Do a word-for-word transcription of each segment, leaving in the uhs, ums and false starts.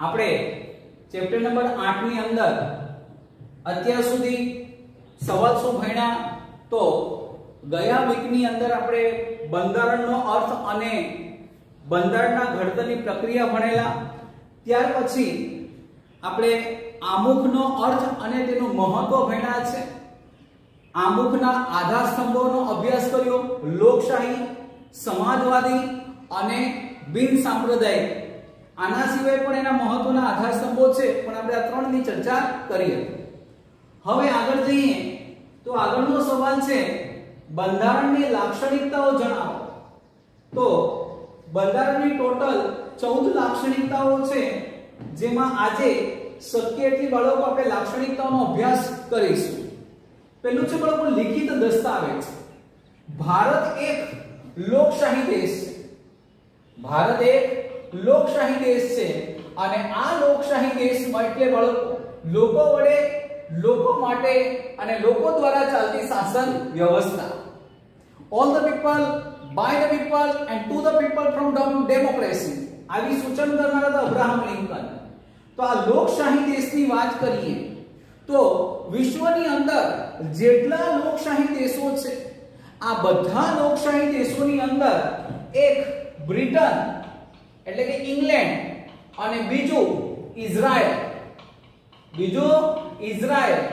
આપણે chapter number આઠ ની અંદર અત્યાર સુધી સવાલ શું ભણ્યા? તો ગયા વીક ની અંદર આપણે બંધારણનો અર્થ અને બંધારણના ઘડતરની પ્રક્રિયા ભણેલા. ત્યાર પછી આપણે આમુખનો અર્થ અને તેનું મહત્વ ભણ્યા છે. આમુખના આધાર સ્તંભોનો અભ્યાસ કર્યો, લોકશાહી, સમાજવાદી અને બિન સાંપ્રદાયિક. આના સિવાય પણ એના મહત્વના આધાર સ્તંભો છે, પણ આપણે આ ત્રણ ની ચર્ચા કરી. હવે આગળ જઈએ તો આગળનો સવાલ છે બંધારણની લાક્ષણિકતાઓ જણાવો. તો બંધારણની ટોટલ ચૌદ લાક્ષણિકતાઓ છે, જેમાં આજે શક્ય એટલી બાળકો આપણે લાક્ષણિકતાઓનો અભ્યાસ કરીશું. પહેલું છે બાળકો લિખિત દસ્તાવેજ. ભારત એક લોકશાહી દેશ છે. ભારત એક લોકશાહી દેશ છે અને આ લોકશાહી દેશમાં એટલે બાળકો લોકો વડે, લોકો માટે અને લોકો દ્વારા ચાલતી શાસન વ્યવસ્થા. All the people, by the people and to the people from democracy. આવી સૂચન કરનારા હતા અબ્રાહમ લિંકન. તો આ લોકશાહી દેશની વાત કરીએ તો વિશ્વની અંદર જેટલા લોકશાહી દેશો છે, આ બધા લોકશાહી દેશોની અંદર એક બ્રિટન એટલે કે ઇંગ્લેન્ડ અને બીજું ઇઝરાયલ, બીજું ઇઝરાયલ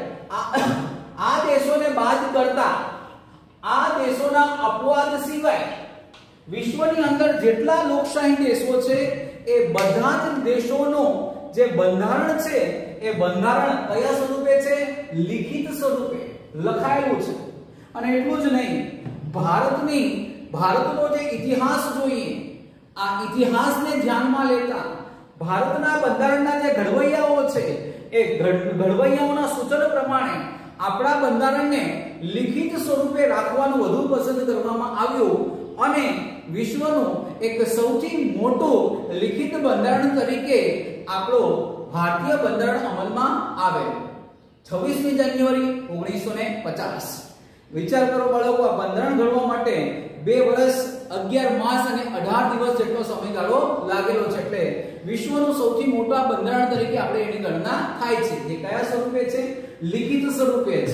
આ દેશોને બાદ કરતા આ દેશોના અપવાદ સિવાય વિશ્વની અંદર જેટલા લોકશાહી દેશો છે એ બધા જ દેશોનો જે બંધારણ છે એ બંધારણ કયા સ્વરૂપે છે? લિખિત સ્વરૂપે લખાયેલું છે. અને એટલું જ નહીં, ભારતની ભારતનો જે ઇતિહાસ જોઈએ, આ ઇતિહાસને ધ્યાનમાં લેતા ભારતના બંધારણના જે ઘડવૈયાઓ છે એ ઘડવૈયાઓના સૂચન પ્રમાણે આપણા બંધારણને લિખિત સ્વરૂપે રાખવાનું વધુ પસંદ કરવામાં આવ્યું અને વિશ્વનું એક સૌથી મોટું લિખિત બંધારણ તરીકે આપણો ભારતીય બંધારણ અમલમાં આવે છવ્વીસમી જાન્યુઆરી ઓગણીસો પચાસ. વિચાર કરો બાળકો, આ બંધારણ ઘડવા માટે બે વર્ષ અગિયાર માસ અને અઢાર દિવસ જેટલો સમયગાળો લાગેલો છે. એટલે વિશ્વનું સૌથી મોટા બંધારણ તરીકે આપણે એની ગણના થાય છે, જે કયા સ્વરૂપે છે? લિખિત સ્વરૂપે છે.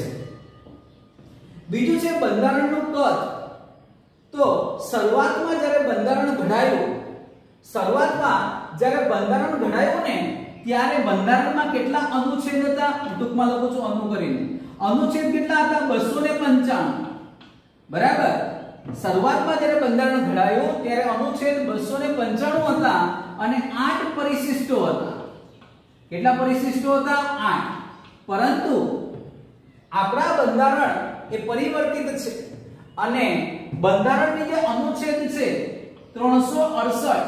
બીજું છે બંધારણનું કદ. તો શરૂઆતમાં જ્યારે બંધારણ ઘડાયું, શરૂઆતમાં જ્યારે બંધારણ ઘડાયું ને ત્યારે બંધારણમાં કેટલા અનુચ્છેદ હતા? ટૂંકમાં લખું છું અનુ કરીને. અનુચ્છેદ કેટલા હતા? બસો પંચાણું. બરાબર. શરૂઆતમાં જ્યારે બંધારણ ઘડાયું ત્યારે અનુચ્છેદ બસો પંચાણું હતા અને આઠ પરિશિષ્ટો હતા. કેટલા પરિશિષ્ટો હતા? આઠ. પરંતુ આપણા બંધારણ એ પરિવર્તિત છે અને બંધારણની જે અનુચ્છેદ છે ત્રણસો અડસઠ,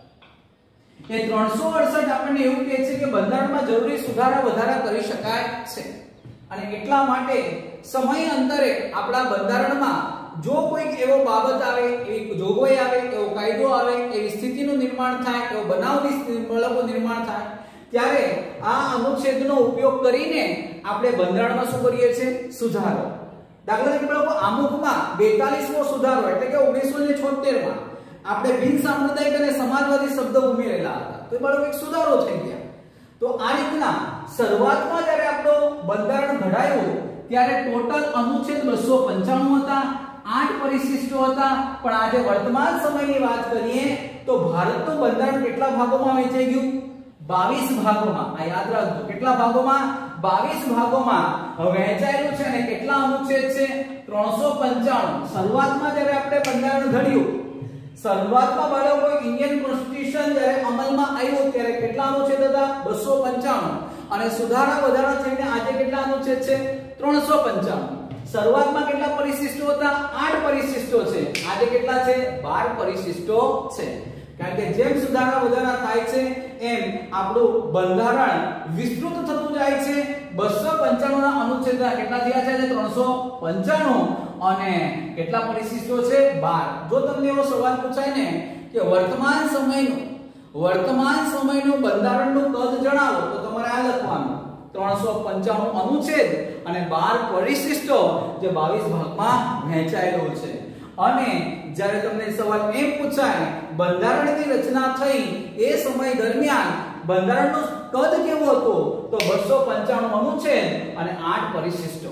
એ ત્રણસો અડસઠ આપણને એવું કહે છે કે બંધારણમાં જરૂરી સુધારા વધારા કરી શકાય છે. અને એટલા માટે સમય અંતરે આપણા બંધારણમાં જો કોઈક એવો બાબત આવે, એવી જોગવાઈ આવે, એવો કાયદો આવે, એવી સ્થિતિનું નિર્માણ થાય, એવો બનાવની મળકનું નિર્માણ થાય, ત્યારે આ અનુચ્છેદનો ઉપયોગ કરીને આપણે બંધારણમાં શું કરીએ છીએ? સુધારો. દાખલા તરીકે બાળકો આમુખમાં બેતાલીસમો સુધારો એટલે કે ઓગણીસો છોતેર માં આપણે બિન સાંપ્રદાયિક અને સમાજવાદી શબ્દ ઉમેરેલા હતા. તો એ બાળકો એક સુધારો થઈ ગયા. તો આ રીતના શરૂઆતમાં જ્યારે આપણો બંધારણ ઘડાયું ત્યારે ટોટલ અનુચ્છેદ બસો પંચાણું હતા, આઠ પરિશિષ્ટો હતા. પણ આજે વર્તમાન સમયની વાત કરીએ તો ભારતનું બંધારણ કેટલા ભાગોમાં વહેંચાઈ ગયું? બાવીસ ભાગોમાં. આ યાદ રાખજો, કેટલા ભાગોમાં? બાવીસ ભાગોમાં વહેંચાયેલું છે. અને કેટલા અનુચ્છેદ છે? ત્રણસો પંચાણું. શરૂઆતમાં જ્યારે આપણે બંધારણ ઘડ્યું, શરૂઆતમાં બાળકો ઇન્ડિયન કોન્સ્ટિટ્યુશન જ્યારે અમલમાં આવ્યું ત્યારે કેટલા અનુચ્છેદ હતા? બસો પંચાણું. અને સુધારા વધારા થઈને આજે કેટલા અનુચ્છેદ છે? ત્રણસો પંચાણું. શરૂઆતમાં કેટલા પરિશિષ્ટો હતા? આઠ પરિશિષ્ટો છે. આજે કેટલા છે? બાર પરિશિષ્ટો છે. કારણ કે જેમ સુધારા વધારા થાય છે એમ આપણું બંધારણ વિસ્તૃત થતું જાય છે. બસો પંચાણું ના અનુચ્છેદ કેટલા થયા છે? ત્રણસો પંચાણું. અને કેટલા પરિશિષ્ટો છે? બાર. જો તમને એવો સવાલ પૂછાય ને કે વર્તમાન સમયનું વર્તમાન સમયનું બંધારણનું કદ જણાવો, તો તમારે આ લખવાનું ત્રણસો પંચાણું અનુચ્છેદ અને બાર પરિશિષ્ટો જે બાવીસ ભાગમાં વહેંચાયેલું છે. અને જ્યારે તમને સવાલ એમ પૂછાય બંધારણની રચના થઈ એ સમય દરમિયાન બંધારણનું કદ કેવું હતું તો બસો પંચાણું અનુચ્છેદ અને આઠ પરિશિષ્ટો.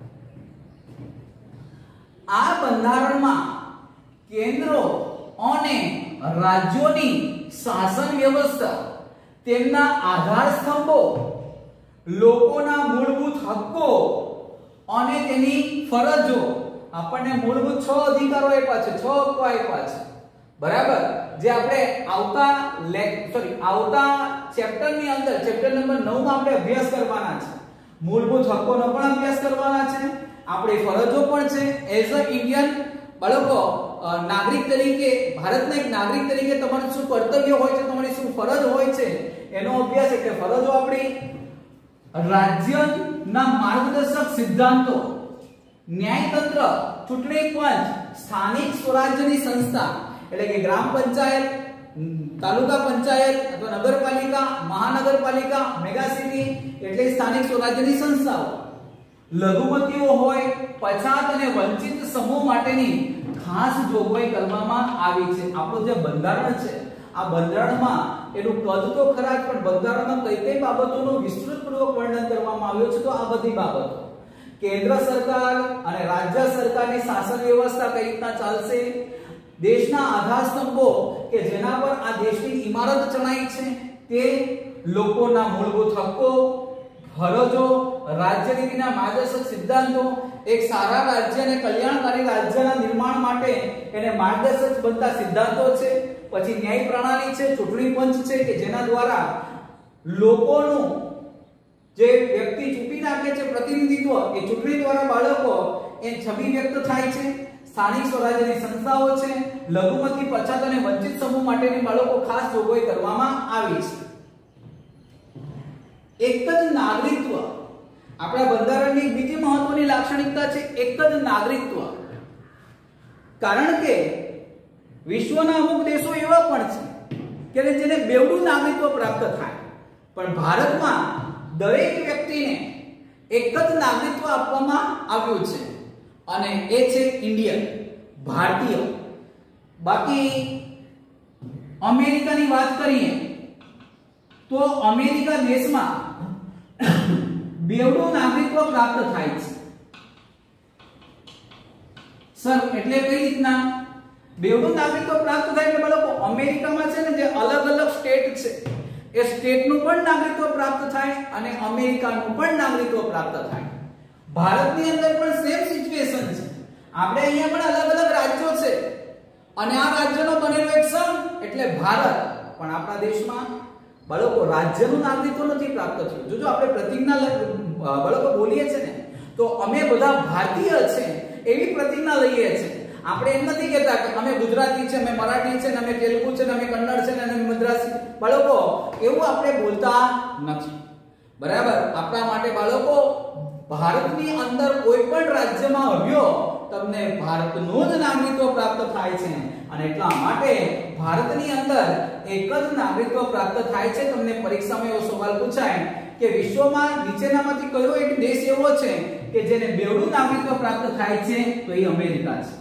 આ બંધારણમાં કેન્દ્રો અને રાજ્યોની શાસન વ્યવસ્થા, તેમના આધાર સ્તંભો, લોકોના મૂળભૂત હક્કો અને તેની ફરજો, આપણને મૂળભૂત છ અધિકારો આપ્યા છે, છ હક્કો આપ્યા છે, બરાબર, જે આપણે આવતા સોરી આવતા ચેપ્ટર ની અંદર ચેપ્ટર નંબર નવ માં આપણે અભ્યાસ કરવાના છે. મૂળભૂત હક્કોનો પણ અભ્યાસ કરવાના છે, આપણી ફરજો પણ છે. એઝ અ ઇન્ડિયન બાળકો નાગરિક તરીકે, ભારતના એક નાગરિક તરીકે તમારું શું કર્તવ્ય હોય છે, તમારી શું ફરજ હોય છે એનો અભ્યાસ. એટલે ફરજો આપણી, રાજ્યના માર્ગદર્શક સિદ્ધાંતો, ન્યાયતંત્ર, ચૂંટણી પંચ, સ્થાનિક સ્વરાજ્યની સંસ્થા એટલે કે ગ્રામ પંચાયત, તાલુકા પંચાયત અથવા નગરપાલિકા, મહાનગરપાલિકા, મેગા સિટી એટલે સ્થાનિક સ્વરાજ્યની સંસ્થાઓ, લઘુમતીઓ હોય, પછાત અને વંચિત સમૂહ માટેની ખાસ જોગવાઈ કરવામાં આવી છે. આપણું જે બંધારણ છે, આ બંધારણમાં એનું કદ તો ખરા જ, પણ બંધારણમાં કઈ કઈ બાબતોનું વિસ્તૃતપૂર્વક વર્ણન કરવામાં આવ્યું છે. તો આ બધી બાબતો, કેન્દ્ર સરકાર અને રાજ્ય સરકારની શાસન વ્યવસ્થા કઈ રીતના ચાલશે, દેશના આધાર સ્તંભો કે જેના પર આ દેશની ઇમારત ચણાઈ છે તે, લોકોના મૂળભૂત હક્કો, ફરજો, રાજ્ય નીતિના માર્ગદર્શક સિદ્ધાંતો, એક સારા રાજ્ય અને કલ્યાણકારી રાજ્યના નિર્માણ માટે એને માર્ગદર્શક બનતા સિદ્ધાંતો છે. પછી ન્યાય પ્રણાલી છે, ચૂંટણી પંચ છે કે જેના દ્વારા લોકોનું જે વ્યક્તિ ચૂંટી નાખે છે પ્રતિનિધિત્વ, એ ચૂંટણી દ્વારા બાળકો એ છબી વ્યક્ત થાય છે. સ્થાનિક સ્વરાજ્યની સંસ્થાઓ છે, લઘુમતી, પછાત અને વંચિત સમૂહ માટેની બાળકો ખાસ જોગવાઈ કરવામાં આવી છે. એક જ નાગરિકત્વ, આપણા બંધારણની બીજી મહત્વની લાક્ષણિકતા છે એક જ નાગરિકત્વ. કારણ કે વિશ્વના અમુક દેશો એવા પણ છે કે જેને બેવડું નાગરિકત્વ પ્રાપ્ત થાય, પણ ભારતમાં દરેક વ્યક્તિને એક જ નાગરિકત્વ આપવામાં આવ્યું છે અને એ છે ઇન્ડિયન, ભારતીય. બાકી અમેરિકાની વાત કરીએ તો અમેરિકા દેશમાં બેવડું નાગરિકત્વ પ્રાપ્ત થાય છે. સર એટલે કઈ રીતના બેવડું નાગરિકત્વ પ્રાપ્ત થાય? એટલે બાળકો અમેરિકામાં છે ને જે અલગ અલગ સ્ટેટ છે એ સ્ટેટનું પણ નાગરિકત્વ પ્રાપ્ત થાય અને અમેરિકાનું પણ નાગરિકત્વ પ્રાપ્ત થાય. ભારતની અંદર પણ સેમ સિચ્યુએશન છે. આપણે અહીંયા પણ અલગ અલગ રાજ્યો છે અને આ રાજ્યનો બનેલો એક સંઘ એટલે ભારત, પણ આપણા દેશમાં બાળકો રાજ્યનું નાગરિકત્વ નથી પ્રાપ્ત થયું. જોજો આપણે પ્રતિજ્ઞા બાળકો બોલીએ છે ને તો અમે બધા ભારતીય છે એવી પ્રતિજ્ઞા લઈએ છે. આપણે એમ નથી કહેતા કે અમે ગુજરાતી છે, અમે મરાઠી છે, અમે તેલુગુ છે, અમે કન્નડ છે, અમે મદ્રાસી. બાળકો એવું આપણે બોલતા નથી, બરાબર? આપણા માટે બાળકો ભારતની અંદર કોઈ પણ રાજ્યમાં આવ્યો તમને ભારતનું જ નાગરિકત્વ પ્રાપ્ત થાય છે અને એટલા માટે ભારતની અંદર એક જ નાગરિકત્વ પ્રાપ્ત થાય છે. તમને પરીક્ષામાં એવો સવાલ પૂછાય કે વિશ્વમાં નીચેનામાંથી કયો એક દેશ એવો છે કે જેને બેવડું નાગરિકત્વ પ્રાપ્ત થાય છે? તો એ અમેરિકા છે.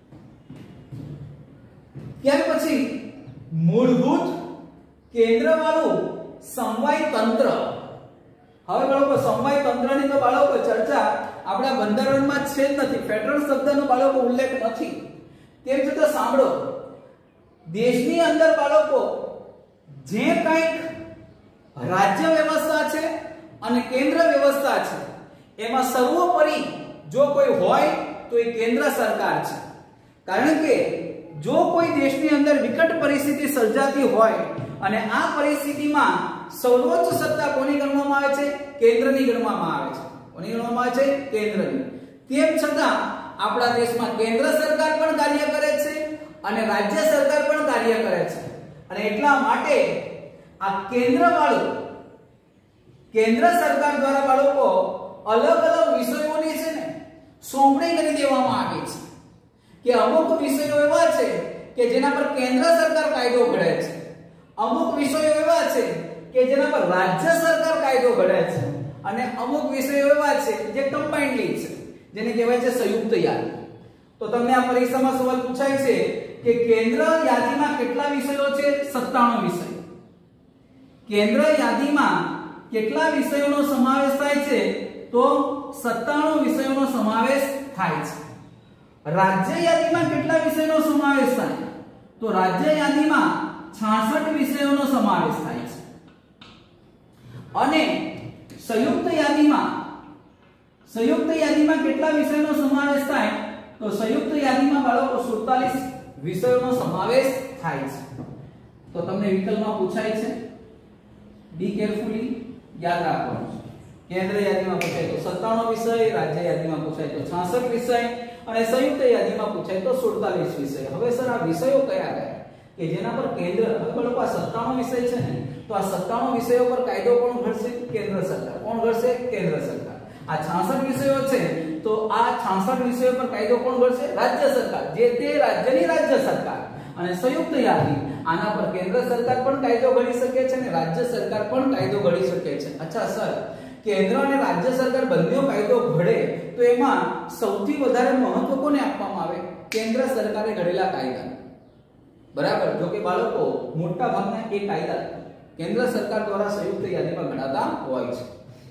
ત્યાર પછી મૂળભૂત કેન્દ્રવાળું સમવાય તંત્ર. હવે બાળકો સમવાય તંત્રની તો બાળકો ચર્ચા આપણા બંધારણમાં છે જ નથી, ફેડરલ શબ્દનો બાળકો ઉલ્લેખ નથી. તેમ છતાં સાંભળો, દેશની અંદર બાળકો જે કંઈક રાજ્ય વ્યવસ્થા છે અને કેન્દ્ર વ્યવસ્થા છે એમાં સર્વોપરી જો કોઈ હોય તો એ કેન્દ્ર સરકાર છે. કારણ કે જો કોઈ દેશની અંદર વિકટ પરિસ્થિતિ સર્જાતી હોય અને આ પરિસ્થિતિમાં સર્વોચ્ચ સત્તા કોની ગણવામાં આવે છે? કેન્દ્રની ગણવામાં આવે છે. કોની ગણવામાં આવે છે? કેન્દ્રની. તેમ છતાં આપણા દેશમાં કેન્દ્ર સરકાર પણ કાર્ય કરે છે અને રાજ્ય સરકાર પણ કાર્ય કરે છે અને એટલા માટે આ કેન્દ્ર વાળું કેન્દ્ર સરકાર દ્વારા બાળકો અલગ અલગ વિષયોની છે ને સોંપણી કરી દેવામાં આવી છે કે અમુક વિષયો એવા છે કે જેના પર કેન્દ્ર સરકાર કાયદો ઘડે છે, અમુક વિષયો એવા છે કે જેના પર રાજ્ય સરકાર કાયદો ઘડે છે અને અમુક વિષયો એવા છે જે કમ્બાઇન્ડલી છે, જેને કહેવાય છે સંયુક્ત યાદી. તો તમને આ પરીક્ષામાં સવાલ પૂછાય છે કે કેન્દ્ર યાદીમાં કેટલા વિષયો છે? સત્તાણું વિષય. કેન્દ્ર યાદીમાં કેટલા વિષયોનો સમાવેશ થાય છે? તો સત્તાણું વિષયોનો સમાવેશ થાય છે. રાજ્ય યાદીમાં કેટલા વિષયોનો સમાવેશ થાય? તો રાજ્ય યાદીમાં છાસઠ વિષયોનો સમાવેશ થાય છે. અને સંયુક્ત યાદીમાં સંયુક્ત યાદીમાં કેટલા વિષયોનો સમાવેશ થાય? તો સંયુક્ત યાદીમાં બાળકો સુડતાલીસ વિષયોનો સમાવેશ થાય છે. તો તમને વિકલ્પમાં પૂછાય છે, બી કેરફુલી યાદ રાખવાનું છે. કેન્દ્ર યાદીમાં પૂછાય તો સત્તાણું વિષય, રાજ્ય યાદીમાં પૂછાય તો છાસઠ વિષય અને સંયુક્ત યાદીમાં પૂછાય તો સુડતાલીસ વિષય. હવે સર આ વિષયો કયા કયા કે જેના પર કેન્દ્ર, હવે બાળકો આ સત્તાણું વિષય છે ને, તો આ સત્તાણું વિષયો પર કાયદો કોણ ઘડશે? કેન્દ્ર સરકાર. કોણ ઘડશે? કેન્દ્ર સરકાર. આ છાસઠ વિષયો છે તો આ છાસઠ વિષયો પર કાયદો કોણ ઘડશે? રાજ્ય સરકાર, જે તે રાજ્યની રાજ્ય સરકાર. અને સંયુક્ત યાદી આના પર કેન્દ્ર સરકાર પણ કાયદો ઘડી શકે છે અને રાજ્ય સરકાર પણ કાયદો ઘડી શકે છે. અચ્છા સર, કેન્દ્ર અને રાજ્ય સરકાર બંને કાયદો ઘડે તો એમાં સૌથી વધારે મહત્વ કોને આપવામાં આવે? કેન્દ્ર સરકારે ઘડેલા કાયદા. બરાબર. જો કે બાળકો મોટા ભાગના એ કાયદા કેન્દ્ર સરકાર દ્વારા સંયુક્ત યાદીમાં ઘડાતા હોય છે.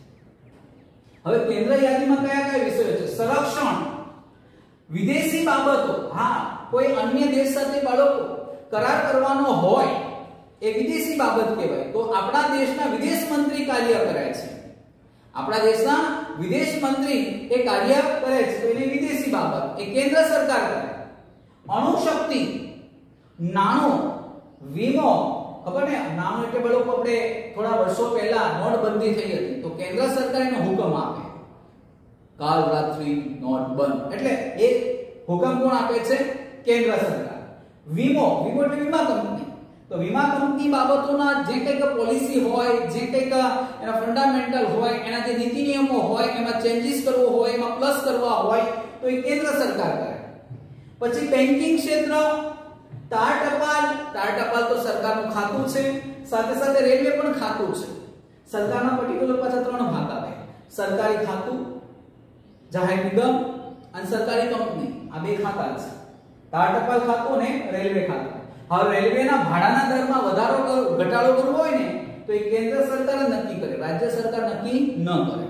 હવે કેન્દ્ર યાદીમાં કયા કયા વિષયો છે? સંરક્ષણ, વિદેશી બાબતો. હા, કોઈ અન્ય દેશ સાથે બાળકો કરાર કરવાનો હોય એ વિદેશી બાબત કહેવાય. તો આપણા દેશના વિદેશ મંત્રી કાર્ય કરે છે. આપણા દેશના વિદેશ મંત્રી એ કાર્ય કરે છે તો એની વિદેશી બાબત એ કેન્દ્ર સરકાર કરે. અણુશક્તિ, નાણું, વીમો. ખબર ને, નાણું એટલે બાળકો આપણે થોડા વર્ષો પહેલા નોટબંધી થઈ હતી તો કેન્દ્ર સરકાર એનો હુકમ આપે, કાલ રાત્રિ નોટ બંધ. એટલે એ હુકમ કોણ આપે છે? કેન્દ્ર સરકાર. વીમો, વીમો એટલે વીમા કંપની. તો વીમા કંપની બાબતોના જે કંઈક પોલિસી હોય, જે કંઈક એના ફંડામેન્ટલ હોય, એના જે નીતિ નિયમો હોય, એમાં ચેન્જીસ કરવો હોય, એમાં પ્લસ કરવા હોય તો એ કેન્દ્ર સરકાર કરે. પછી બેન્કિંગ ક્ષેત્ર, તાર ટપાલ. તાર ટપાલ તો સરકારનું ખાતું છે, સાથે સાથે રેલવે પણ ખાતું છે. સરકારના પર્ટિક્યુલર પાછા ત્રણ ભાગ આવે: સરકારી ખાતું, જાહેર નિગમ અને સરકારી કંપની. આ બે ખાતા છે, તાર ટપાલ ખાતું અને રેલવે ખાતું. હવે રેલવેના ભાડાના દરમાં વધારો ઘટાડો કરવો હોય ને તો એ કેન્દ્ર સરકાર જ નક્કી કરે, રાજ્ય સરકાર નક્કી ન કરે.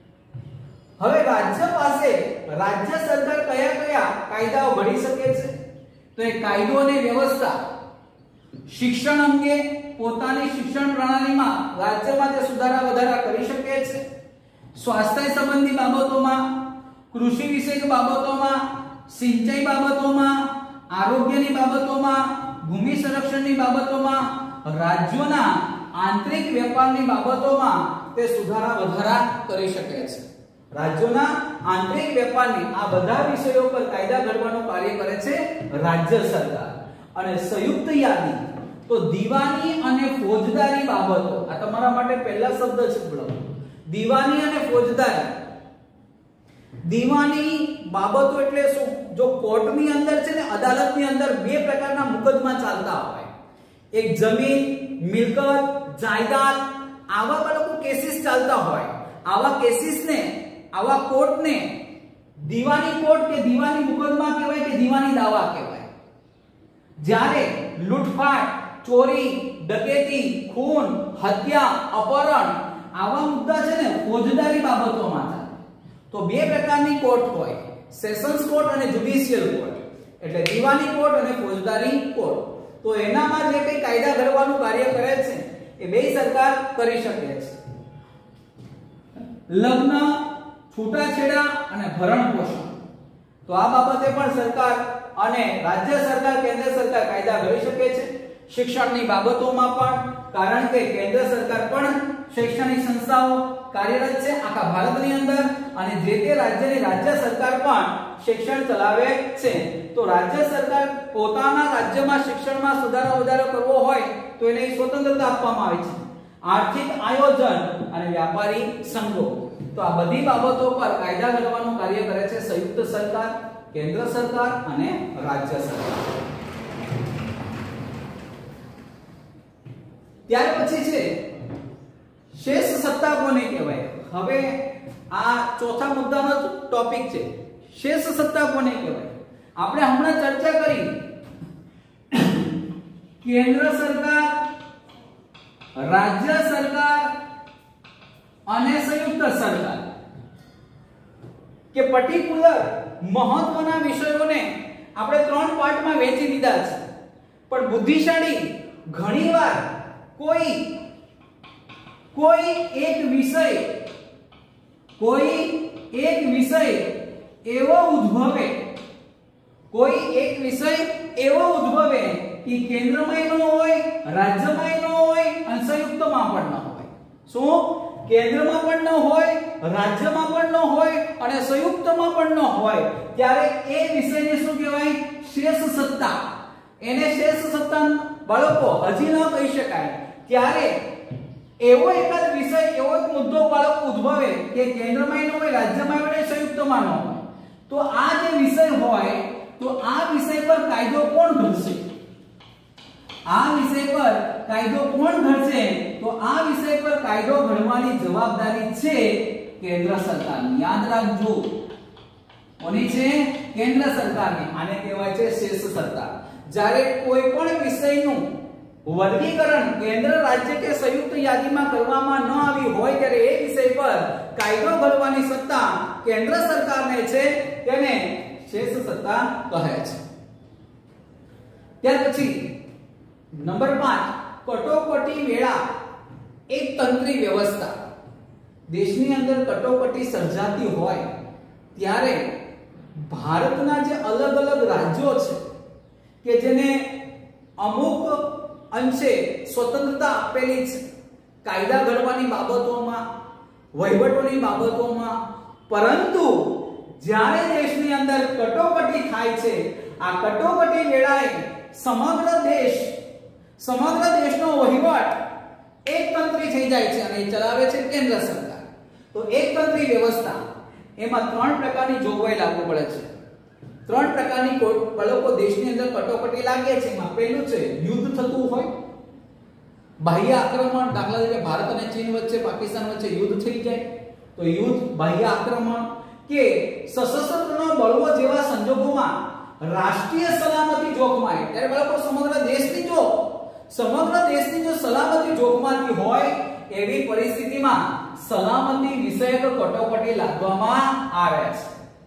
હવે રાજ્ય પાસે રાજ્ય સરકાર કયા કયા કાયદાઓ ઘડી શકે છે? તો એ કાયદો અને વ્યવસ્થા, શિક્ષણ અંગે પોતાની શિક્ષણ પ્રણાલીમાં રાજ્યમાં તે સુધારા વધારા કરી શકે છે. સ્વાસ્થ્ય સંબંધી બાબતોમાં, કૃષિ વિષયક બાબતોમાં, સિંચાઈ બાબતોમાં, આરોગ્યની બાબતોમાં, ભૂમિ સંરક્ષણની બાબતોમાં, રાજ્યોના આંતરિક વેપારની બાબતોમાં તે સુધારા વધારા કરી શકે છે. રાજ્યોના આંતરિક વેપારની આ બધા વિષયો પર કાયદા ઘડવાનું કાર્ય કરે છે રાજ્ય સરકાર. અને સંયુક્ત યાદી તો દીવાની અને ફોજદારી બાબતો. આ તમારા માટે પહેલા શબ્દ છે બોલો, દીવાની અને ફોજદારી. દીવાની બાબતો એટલે શું? જો કોર્ટની અંદર છે ને, અદાલતની અંદર બે પ્રકારના મુકદ્દમા ચાલતા હોય. એક જમીન, મિલકત, જાયદાદ, આવા બાળકો કેસીસ ચાલતા હોય. આવા કેસીસને, આવા કોર્ટને દીવાની કોર્ટ કે દીવાની મુકદ્દમા કહેવાય કે દીવાની દાવા કહેવાય. જ્યારે લૂંટફાટ, ચોરી, ડકેતી, ખૂન, હત્યા, અપહરણ આવા મુદ્દા છે ને ફોજદારી બાબતોમાં થાય. તો બે પ્રકારની કોર્ટ હોય, સેશન્સ કોર્ટ અને જ્યુડિશિયલ કોર્ટ. એટલે દીવાની કોર્ટ અને ફોજદારી કોર્ટ. તો એનામાં જે કંઈ કાયદા ઘડવાનું કાર્ય કરે છે એ બે સરકાર કરી શકે છે. લગ્ન, છૂટાછેડા અને ભરણ પોષણ. તો આ બાબતે પણ સરકાર અને રાજ્ય સરકાર, કેન્દ્ર સરકાર કાયદા ઘડી શકે છે. શિક્ષણની બાબતોમાં પણ, કારણ કે કેન્દ્ર સરકાર પણ શૈક્ષણિક સંસ્થાઓ કાર્યરત છે આખા ભારતની અંદર અને જે તે રાજ્યની રાજ્ય સરકાર પણ શિક્ષણ ચલાવે છે. તો રાજ્ય સરકાર પોતાના રાજ્યમાં શિક્ષણમાં સુધારો વધારો કરવો હોય તો એને સ્વતંત્રતા આપવામાં આવે છે. આર્થિક આયોજન અને વ્યાપારી સંઘો. તો આ બધી બાબતો પર કાયદા ઘડવાનું કાર્ય કરે છે સંયુક્ત સરકાર, કેન્દ્ર સરકાર અને રાજ્ય સરકાર. ત્યાર પછી છે શેષ સત્તા કોને કહેવાય? હવે આ ચોથા મુદ્દાનો ટોપિક છે, શેષ સત્તા કોને કહેવાય? આપણે હમણાં ચર્ચા કરી કેન્દ્ર સરકાર રાજ્ય સરકાર અને સંયુક્ત સરકાર કે પર્ટિક્યુલર મહત્વના વિષયોને આપણે ત્રણ પાર્ટમાં વહેંચી દીધા છે, પણ બુદ્ધિશાળી ઘણીવાર કોઈ કોઈ એક વિષય કોઈ એક વિષય એવો ઉદ્ભવે કોઈ એક વિષય એવો ઉદ્ભવે કે કેન્દ્રમાં ન હોય, રાજ્યમાં ન હોય અને સંયુક્તમાં પણ ન હોય. શું? કેન્દ્રમાં પણ ન હોય, રાજ્યમાં પણ ન હોય અને સંયુક્તમાં પણ ન હોય, ત્યારે એ વિષયને શું કહેવાય? શેષ સત્તા. એને શેષ સત્તા બાળકો હજી ન કહી શકાય. ત્યારે એવો એકાદ વિષય, એવો એક મુદ્દો બાળકો ઉદ્ભવે કે કેન્દ્રમાં ન હોય, રાજ્યમાં ન હોય, સંયુક્તમાં ન હોય, તો આ જે વિષય હોય તો આ વિષય પર કાયદો કોણ ઘડશે? આ વિષય પર કાયદો કોણ ઘડશે? તો આ વિષય પર કાયદો ઘડવાની જવાબદારી છે કેન્દ્ર સરકારની. યાદ રાખજો, કોની છે? કેન્દ્ર સરકારની. આને કહેવાય છે શેષ સત્તા. જ્યારે કોઈ પણ વિષયનું વર્ગીકરણ કેન્દ્ર, રાજ્ય કે સંયુક્ત યાદીમાં કરવામાં ન આવી હોય ત્યારે એ વિષય પર કાયદો ઘડવાની સત્તા કેન્દ્ર સરકારને છે, તેને શેષ સત્તા કહે છે. ત્યાર પછી નંબર પાંચ, કટોકટી વેળા એક તંત્રી વ્યવસ્થા. દેશની અંદર કટોકટી સર્જાતી હોય ત્યારે ભારતના જે અલગ અલગ રાજ્યો છે કે જેને અમુક અંશે સ્વતંત્રતા આપેલી છે કાયદા ઘડવાની બાબતોમાં, વહીવટોની બાબતોમાં, પરંતુ જ્યારે દેશની અંદર કટોકટી થાય છે, આ કટોકટી વેળાએ સમગ્ર દેશ સમગ્ર દેશનો વહીવટ એક તંત્રી થઈ જાય છે અને એ ચલાવે છે કેન્દ્ર સરકાર. તો એક તંત્રી વ્યવસ્થા, એમાં ત્રણ પ્રકારની જોગવાઈ લાગુ પડે છે. ત્રણ પ્રકારની લોકો દેશની અંદર કટોકટી લાગે છે. એમાં પહેલું છે યુદ્ધ થતું હોય, બાહ્ય આક્રમણ. દાખલા તરીકે ભારત અને ચીન વચ્ચે, પાકિસ્તાન વચ્ચે યુદ્ધ થઈ જાય તો યુદ્ધ, બાહ્ય આક્રમણ, કે સશસ્ત્ર બળો જેવા સંજોગોમાં રાષ્ટ્રીય સલામતી જોખમાય. ત્યારે બાળકો સમગ્ર દેશની જો સમગ્ર દેશની જો સલામતી જોખમાતી હોય એવી પરિસ્થિતિમાં સલામતી વિષયક કટોકટી લાદવામાં આવે છે.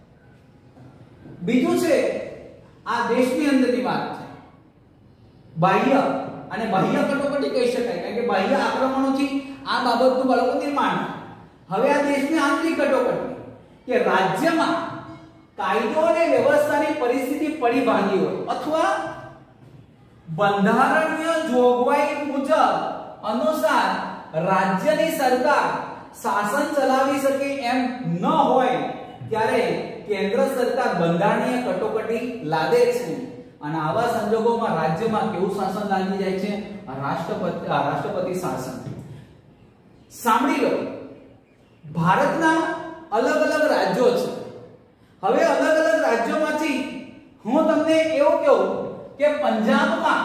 બીજું છે, આ દેશની અંદરની વાત છે, બાહ્ય અને બાહ્ય કટોકટી કહી શકાય, કારણ કે બાહ્ય આક્રમણોથી આ બાબતનું બાળકો નિર્માણ. હવે આ દેશની આંતરિક કટોકટી કે રાજ્યમાં કાયદો અને વ્યવસ્થાની પરિસ્થિતિ પડી ભાંગી હોય અથવા બંધારણીય જોગવાઈ મુજબ અનુસાર રાજ્યની સરકાર શાસન ચલાવી શકે એમ ન હોય ત્યારે કેન્દ્ર સરકાર બંધારણીય કટોકટી લાદે છે. અને આવા સંજોગોમાં રાજ્યમાં કેવું શાસન લાગી જાય છે? રાષ્ટ્રપતિ રાષ્ટ્રપતિ શાસન. સાંભળી લો, ભારતના અલગ અલગ રાજ્યો છે. હવે અલગ અલગ રાજ્યોમાંથી હું તમને એવું કહું કે પંજાબમાં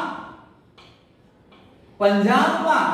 પંજાબમાં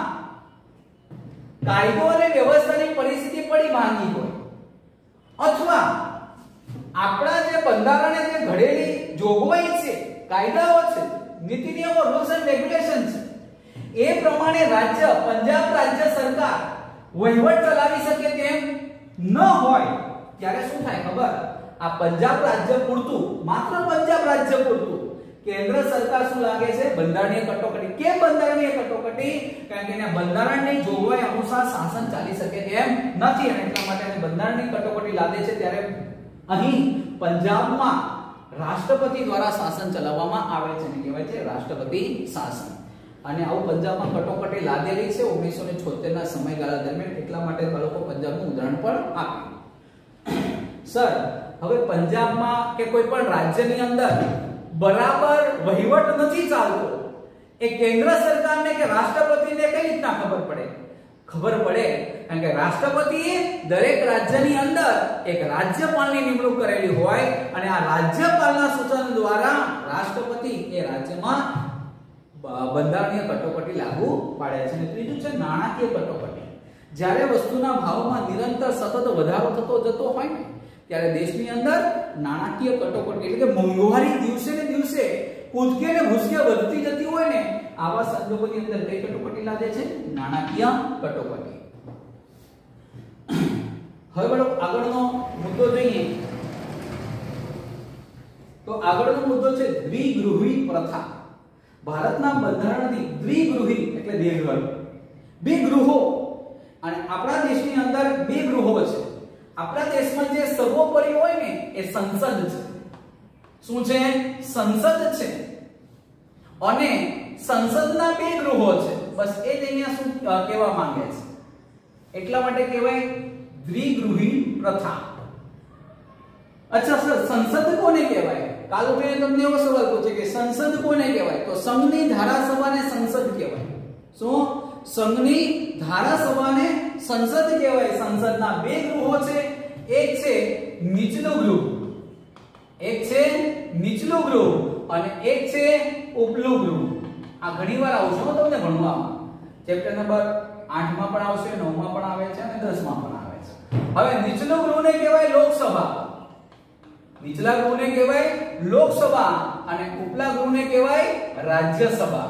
કાયદો અને વ્યવસ્થાની પરિસ્થિતિ પડી ભાંગી હોય, અથવા આપણા જે બંધારણે જે ઘડેલી જોગવાઈ છે, કાયદાઓ છે, નીતિ નિયમો, રૂલ્સ એન્ડ રેગ્યુલેશન છે, એ પ્રમાણે રાજ્ય પંજાબ રાજ્ય સરકાર વહીવટ ચલાવી શકે તેમ ન હોય ત્યારે શું થાય ખબર? આ પંજાબ રાજ્ય પૂરતું, માત્ર પંજાબ રાજ્ય પૂરતું કેન્દ્ર સરકાર શું લાગે છે? બંધારણીય કટોકટી. કેમ બંધારણીય કટોકટી? કારણ કે એના બંધારણની જોગવાઈ અનુસાર શાસન ચાલી શકે તેમ નથી અને એટલા માટે એને બંધારણની કટોકટી લાદે છે. ત્યારે અહીં પંજાબમાં રાષ્ટ્રપતિ દ્વારા શાસન ચલાવવામાં આવે છે અને કહેવાય છે રાષ્ટ્રપતિ શાસન. અને આવું પંજાબમાં કટોકટી લાદેલી છે ઓગણીસો છોતેર ના સમયગાળા દરમિયાન. એટલા માટે બાળકો પંજાબનું ઉદાહરણ પણ આપ્યું. સર, હવે પંજાબમાં કે કોઈ પણ રાજ્યની અંદર બરાબર વહીવટ નથી ચાલતો, એ કેન્દ્ર સરકારને કે રાષ્ટ્રપતિને કઈ રીતના ખબર પડે? ખબર પડે કારણ કે રાષ્ટ્રપતિએ દરેક રાજ્યની અંદર એક રાજ્યપાલની નિમણૂક કરેલી હોય અને આ રાજ્યપાલના સૂચન દ્વારા રાષ્ટ્રપતિ એ રાજ્યમાં બંધારણીય કટોકટી લાગુ પાડે છે. અને ત્રીજું છે નાણાકીય કટોકટી. જ્યારે વસ્તુના ભાવમાં નિરંતર સતત વધારો થતો જતો હોય ને ત્યારે દેશની અંદર નાણાકીય કટોકટી એટલે કે મોંઘવારી દિવસે ને દિવસે કૂદકે ને ભૂસકે વધતી જતી હોય ને આવા સંજોગોની અંદર કઈ કટોકટી લાગે છે? નાણાકીય કટોકટી. હવે બળો આગળનો મુદ્દો જોઈએ તો આગળનો મુદ્દો છે દ્વિગૃહી પ્રથા. ભારતના બંધારણની દ્વિગૃહી એટલે બે ઘર, બે ગૃહો, અને આપણા દેશની અંદર બે ગૃહો છે. આપણા દેશમાં જે સર્વોપરી હોય ને એ સંસદ છે. શું છે? સંસદ છે. અને સંસદના બે ગૃહો છે. બસ એ જ અહીંયા શું કહેવા માંગે છે, એટલા માટે કહેવાય દ્વિગૃહી પ્રથા. અચ્છા સર, સંસદ કોને કહેવાય? કાલુભાઈ તમને એવો સવાલ પૂછે કે સંસદ કોને કહેવાય? તો સંઘની ધારાસભાને સંસદ કહેવાય. શું? સંઘની ધારાસભાને સંસદ કહેવાય. સંસદના બે ગૃહો છે. એક છે નીચલું ગૃહ, એક છે નીચલું ગૃહ અને એક છે ઉપલું ગૃહ. આ ઘણીવાર આવશે તમને ભણવામાં. ચેપ્ટર નંબર આઠ માં પણ આવશે, નવ માં પણ આવે છે અને દસ માં પણ આવે છે. હવે નીચલું ગૃહને કહેવાય લોકસભા, નીચલા ગૃહને કહેવાય લોકસભા અને ઉપલા ગૃહને કહેવાય રાજ્યસભા.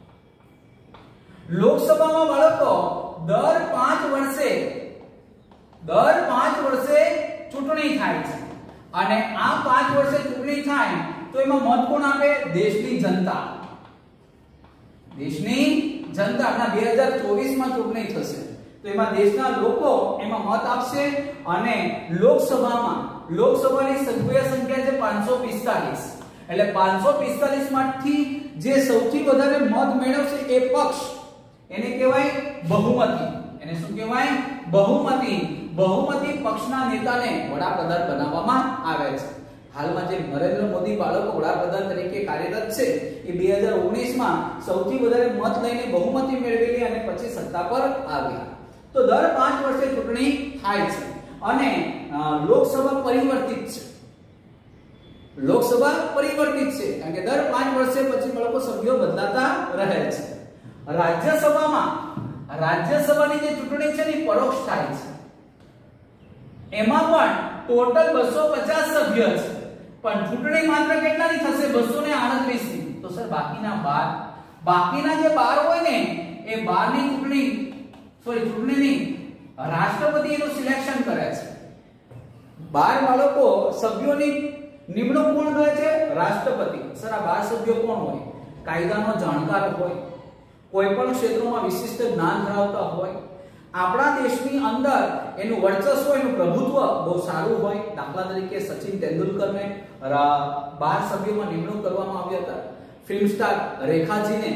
લોકસભામાં બાળકો દર પાંચ વર્ષે દર પાંચ વર્ષે ચૂંટણી થાય છે અને આ પાંચ વર્ષે ચૂંટણી થાય તો એમાં મત કોણ આપે? દેશની જનતા. દેશની જનતા. ના બે હજાર ચોવીસ માં ચૂંટણી થશે તો એમાં દેશના લોકો એમાં મત આપશે અને લોકસભામાં લોકસભાની સભ્ય સંખ્યા છે પાંચસો પિસ્તાલીસ. એટલે પાંચસો પિસ્તાલીસ માંથી જે સૌથી વધારે મત મેળવશે એ પક્ષ, એને કહેવાય બહુમતી. એને શું કહેવાય? બહુમતી. બહુમતી પક્ષના નેતાને વડાપ્રધાન બનાવવામાં આવે છે. હાલમાં જે નરેન્દ્ર મોદી બાળકો વડાપ્રધાન તરીકે કાર્યરત છે એ બે હજાર ઓગણીસ માં સૌથી વધારે મત લઈને બહુમતી મેળવેલી અને પછી સત્તા પર આવ્યા. તો દર પાંચ વર્ષે ચૂંટણી થાય છે અને લોકસભા પરિવર્તિત છે. લોકસભા પરિવર્તિત છે કારણ કે દર પાંચ વર્ષે પછી બાળકો સભ્યો બદલાતા રહે છે. રાજ્યસભામાં રાજ્યસભાની જે ચૂંટણી છે એ પરોક્ષ થાય છે. એમાં પણ ટોટલ બસો પચાસ સભ્ય છે પણ ચૂંટણી માત્ર કેટલાની થશે? બસો આડત્રીસ ની. તો સર બાકીના બાર બાકીના જે બાર હોય ને એ બાર ની ચૂંટણી સોરી ચૂંટણીની રાષ્ટ્રપતિ એનું સિલેક્શન કરે છે. બાર બાળકો સભ્યોની નિમણૂક કોણ કરે છે? રાષ્ટ્રપતિ. સર આ બાર સભ્યો કોણ હોય? કાયદાનો જાણકાર હોય, કોઈ પણ ક્ષેત્રમાં વિશિષ્ટ જ્ઞાન ધરાવતા હોય, આપણા દેશની અંદર એનું વર્ચસ્વ એનું પ્રભુત્વ બહુ સારું હોય. દાખલા તરીકે સચિન તેંડુલકરને બાર સભ્યોમાં નિમણૂક કરવામાં આવ્યા હતા. ફિલ્મ સ્ટાર રેખાજીને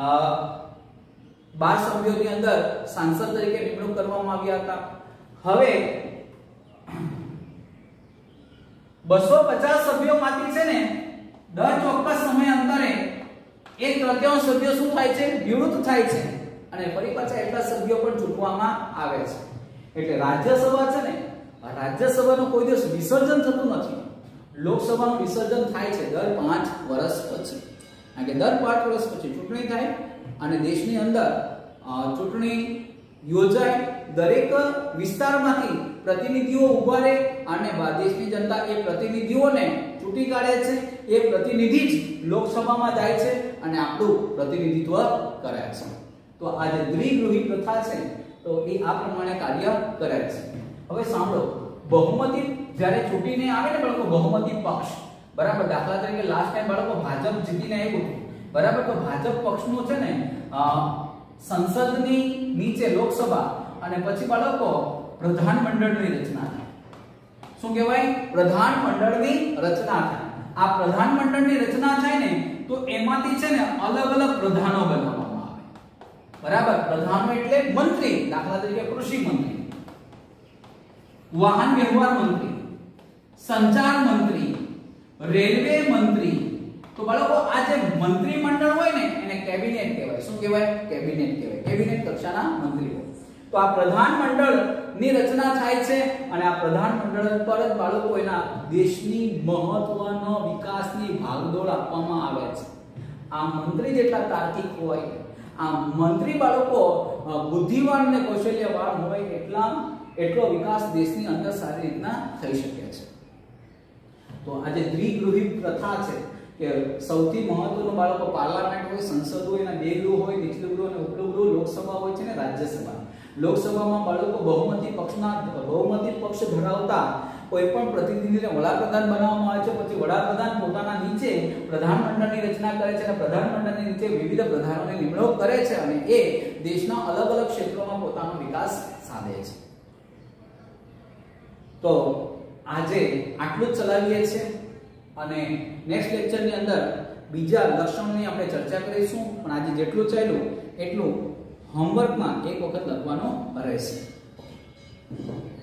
બાર સભ્યોની અંદર સાંસદ તરીકે નિમણૂક કરવામાં આવ્યા હતા. હવે બસો પચાસ સભ્યોમાંથી છે ને દર ચોક્કસ સમય અંતરે એક તૃતીયાંશ સભ્યો શું થાય છે? નિવૃત્ત થાય છે અને ફરી પાછા એટલા સભ્યો પણ ચૂંટવામાં આવે છે. એટલે રાજ્યસભા છે ને, રાજ્યસભાનું કોઈ દિવસ વિસર્જન થતું નથી. લોકસભાનું વિસર્જન થાય છે દર પાંચ વર્ષ પછી. કારણ કે દર પાંચ વર્ષ પછી ચૂંટણી થાય અને દેશની અંદર ચૂંટણી યોજાય. દરેક વિસ્તારમાંથી પ્રતિનિધિઓ ઉભા રહે અને દેશની જનતા એ પ્રતિનિધિઓને ચૂંટી કાઢે છે. એ પ્રતિનિધિ જ લોકસભામાં જાય છે અને આપણું પ્રતિનિધિત્વ કરે છે. તો આ જે દ્વિગૃહી પ્રથા છે તો એ આ પ્રમાણે કાર્ય કરે છે. હવે સાંભળો, બહુમતી જ્યારે ચૂંટીને આવે ને બાળકો, બહુમતી પક્ષ, બરાબર. દાખલા તરીકે લાસ્ટ ટાઈમ બાળકો ભાજપ જીતીને આવ્યું, બરાબર. તો ભાજપ પક્ષનું છે ને સંસદની નીચે લોકસભા અને પછી બાળકો પ્રધાનમંડળની રચના થાય. શું કહેવાય? પ્રધાનમંડળની રચના થાય. આ પ્રધાનમંડળની રચના થાય ને તો એમાંથી છે ને અલગ અલગ પ્રધાનો બનાવવામાં આવે, બરાબર. પ્રધાનો એટલે મંત્રી. દાખલા તરીકે કૃષિ મંત્રી, વાહન વ્યવહાર મંત્રી, સંચાર મંત્રી, રેલવે મંત્રી. તો બાળકો આ જે મંત્રી મંડળ હોય ને એને કેબિનેટ કહેવાય. શું કહેવાય? કેબિનેટ કહેવાય. કેબિનેટ કક્ષાના મંત્રી હોય. તો આ પ્રધાનમંડળ ની રચના થાય છે અને આ પ્રધાનમંડળ પર જ બાળકો એના દેશની મહત્વનો વિકાસની ભાગદોડ આપવામાં આવે છે. આ મંત્રી જેટલા તાર્કિક હોય, આ મંત્રી બાળકો બુદ્ધિવાન અને કૌશલ્યવાન હોય એટલા એટલો વિકાસ દેશની અંદર સારી રીતના થઈ શકે છે. તો આજે દ્વિગૃહી પ્રથા છે કે સૌથી મહત્વનું બાળકો પાર્લામેન્ટ હોય, સંસદ હોય, એના બે ગૃહ હોય, નીચલું ગૃહ અને ઉપલું ગૃહ, લોકસભા હોય છે ને રાજ્યસભા. લોકસભામાં બાળકો બહુમતી પક્ષના બહુમતી પક્ષ ધરાવતા કોઈ પણ પ્રતિનિધિને વડાપ્રધાન બનાવવામાં આવે છે. પછી વડાપ્રધાન પોતાના નીચે પ્રધાનમંડળની રચના કરે છે અને પ્રધાનમંડળની નીચે વિવિધ પ્રધાનોની નિમણૂક કરે છે અને એ દેશના અલગ અલગ ક્ષેત્રોમાં પોતાનો વિકાસ સાધે છે. તો આજે આટલું જ ચલાવીએ છીએ અને નેક્સ્ટ લેક્ચરની અંદર બીજા લક્ષણોની આપણે ચર્ચા કરીશું. પણ આજે જેટલું ચાલ્યું એટલું હોમવર્કમાં એક વખત લખવાનું રહેશે.